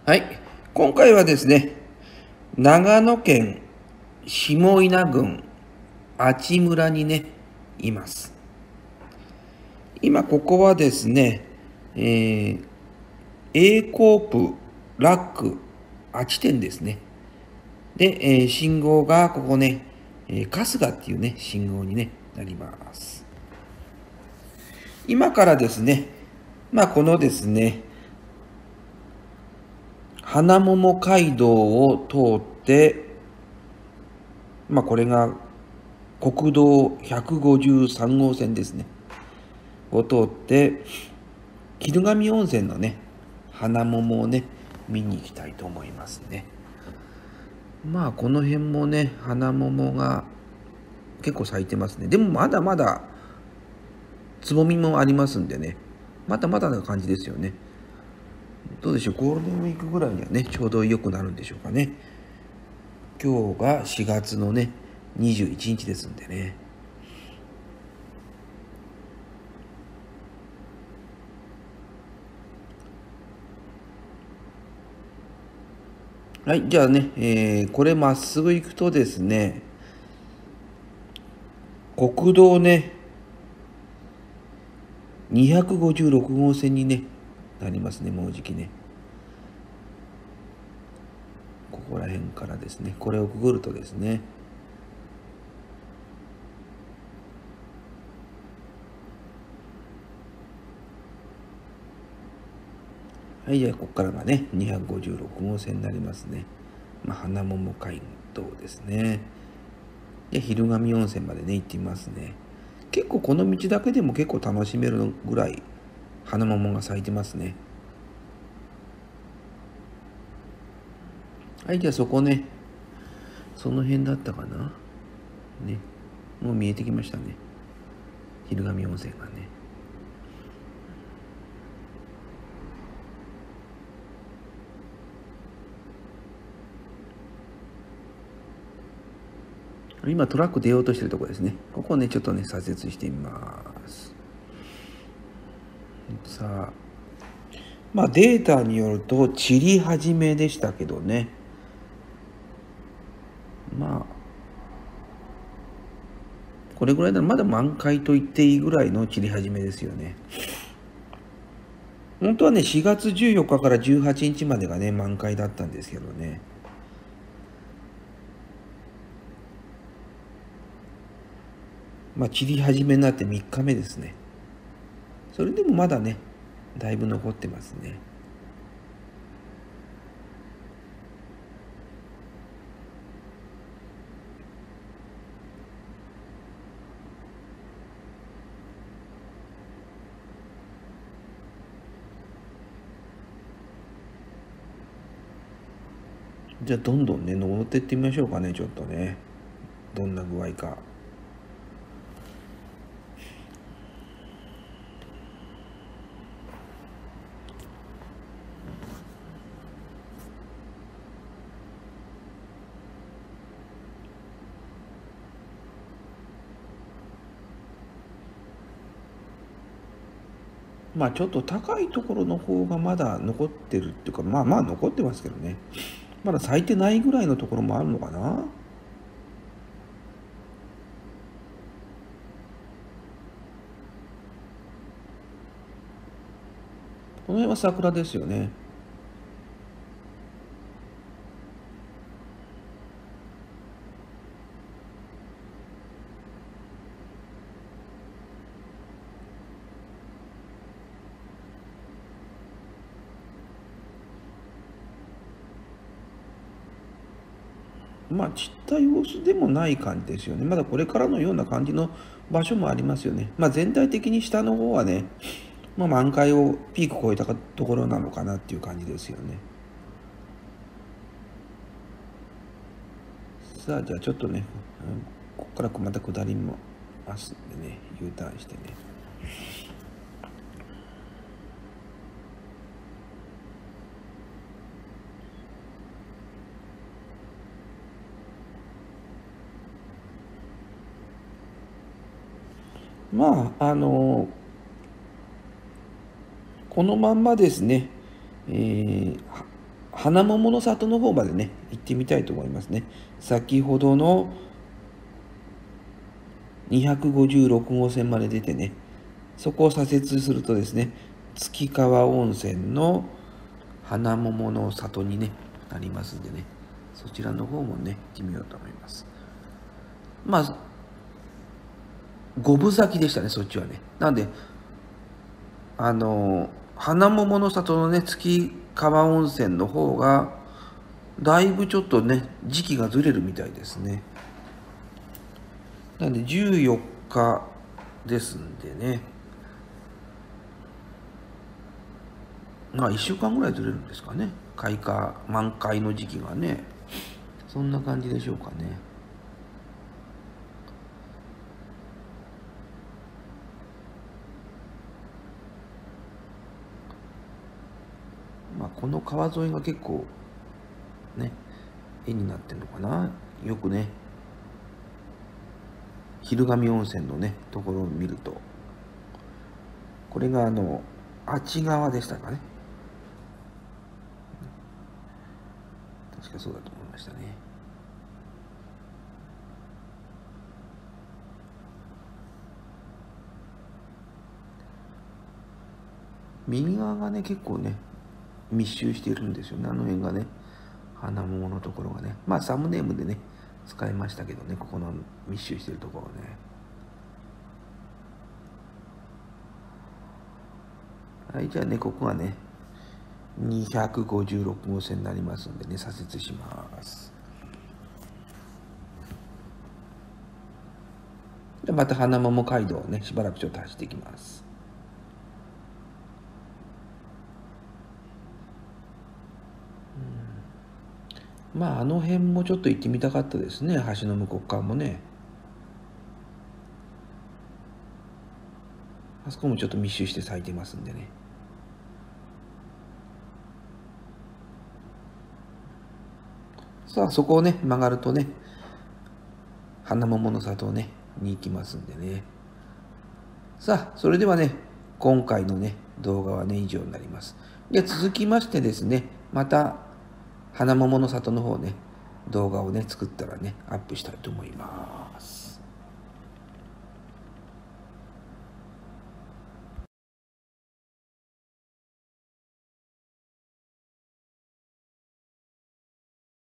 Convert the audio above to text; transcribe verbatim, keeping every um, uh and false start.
はい。今回はですね、長野県下伊那郡阿智村にね、います。今ここはですね、えー、A コープラック愛知店ですね。で、えー信号がここね、えー春日っていうね、信号に、ね、なります。今からですね、まあこのですね、花桃街道を通って、まあこれが国道ひゃくごじゅうさん号線ですね。を通って、昼神温泉のね、花桃をね、見に行きたいと思いますね。まあ、この辺もね、花桃が結構咲いてますね。でもまだまだ、つぼみもありますんでね、まだまだな感じですよね。どうでしょう、ゴールデンウィークぐらいにはね、ちょうど良くなるんでしょうかね。今日がしがつのね、にじゅういちにちですんでね。はい、じゃあね、えー、これまっすぐ行くとですね、国道ね、にひゃくごじゅうろく号線にね、なりますね、もうじきね。ここら辺からですね、これをくぐるとですね、はい、じゃあここからがね、にひゃくごじゅうろく号線になりますね。まあ、花桃街道ですね。で、昼神温泉までね、行ってみますね。結構この道だけでも結構楽しめるぐらい、花桃が咲いてますね。はい、じゃあそこね、その辺だったかな。ね、もう見えてきましたね。昼神温泉がね。今トラック出ようとしてるところですね。ここをね、ちょっとね、左折してみます。さあ、まあデータによると散り始めでしたけどね。まあ、これぐらいならまだ満開と言っていいぐらいの散り始めですよね。本当はね、しがつじゅうよっかかからじゅうはちにちまでがね、満開だったんですけどね。まあ、散り始めになってみっかめですね。それでもまだね、だいぶ残ってますね。じゃあどんどんね、登っていってみましょうかね、ちょっとね。どんな具合か。まあちょっと高いところの方がまだ残ってるっていうか、まあまあ残ってますけどね。まだ咲いてないぐらいのところもあるのかな。この辺は桜ですよね。まあ散った様子でもない感じですよね。まだこれからのような感じの場所もありますよね。まあ全体的に下の方はね、まあ満開をピーク超えたところなのかなっていう感じですよね。さあ、じゃあちょっとね、ここからまた下りますんでね、U ターンしてね。まあ、あのこのまんまですね、えー花桃の里の方までね、行ってみたいと思いますね。先ほどのにひゃくごじゅうろく号線まで出てね、そこを左折するとですね、月川温泉の花桃の里に、ね、なりますんでね、そちらの方もね、行ってみようと思います。まあ、五分咲きでしたね、そっちはね。なんで、あの、花桃の里のね、月川温泉の方が、だいぶちょっとね、時期がずれるみたいですね。なんで、じゅうよっかですんでね、まあ、いっしゅうかんぐらいずれるんですかね。開花、満開の時期がね。そんな感じでしょうかね。まあ、この川沿いが結構、ね、絵になってるのかな。よくね、昼神温泉のね、ところを見ると、これがあの、あち川でしたかね。確かそうだと思いましたね。右側がね、結構ね、密集しているんですよね、あの辺がね。花桃のところがね。まあ、サムネームでね、使いましたけどね、ここの密集しているところね。はい、じゃあね、ここがね、にひゃくごじゅうろく号線になりますんでね、左折します。でまた花桃街道をね、しばらくちょっと走っていきます。まあ、あの辺もちょっと行ってみたかったですね、橋の向こう側もね。あそこもちょっと密集して咲いてますんでね。さあ、そこをね、曲がるとね、花桃の里をね、に行きますんでね。さあ、それではね、今回のね、動画はね、以上になります。で、続きましてですね、また、花桃の里の方ね、動画をね、作ったらね、アップしたいと思います。